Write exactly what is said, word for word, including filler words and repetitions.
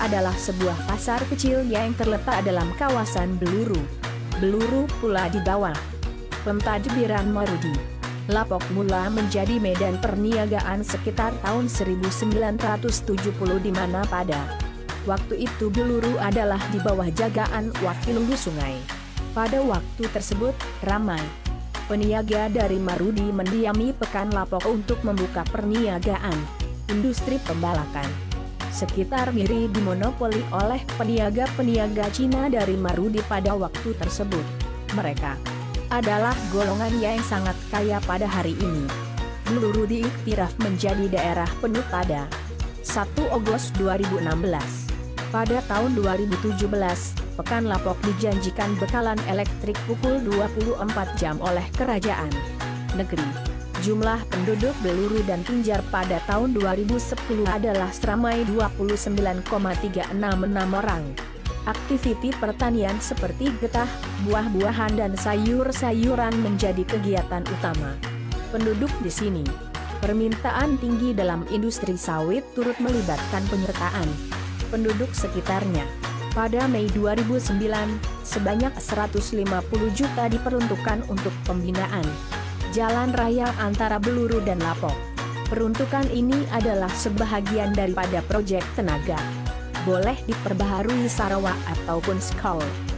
adalah sebuah pasar kecil yang terletak dalam kawasan Beluru. Beluru pula di bawah pentadbiran Marudi. Lapok mula menjadi medan perniagaan sekitar tahun seribu sembilan ratus tujuh puluh di mana pada waktu itu Beluru adalah di bawah jagaan Wakil Hulu Sungai. Pada waktu tersebut, ramai peniaga dari Marudi mendiami Pekan Lapok untuk membuka perniagaan industri pembalakan. Sekitar Miri dimonopoli oleh peniaga-peniaga Cina dari Marudi pada waktu tersebut. Mereka adalah golongan yang sangat kaya pada hari ini. Beluru diiktiraf menjadi daerah penuh pada satu Agustus dua ribu enam belas. Pada tahun dua ribu tujuh belas, Pekan Lapok dijanjikan bekalan elektrik pukul dua puluh empat jam oleh kerajaan negeri. Jumlah penduduk Beluru dan Tinjar pada tahun dua ribu sepuluh adalah seramai dua puluh sembilan koma tiga enam enam orang. Aktiviti pertanian seperti getah, buah-buahan dan sayur-sayuran menjadi kegiatan utama penduduk di sini. Permintaan tinggi dalam industri sawit turut melibatkan penyertaan penduduk sekitarnya. Pada Mei dua ribu sembilan, sebanyak seratus lima puluh juta diperuntukkan untuk pembinaan jalan raya antara Beluru dan Lapok. Peruntukan ini adalah sebahagian daripada proyek tenaga boleh diperbaharui Sarawak ataupun Skol.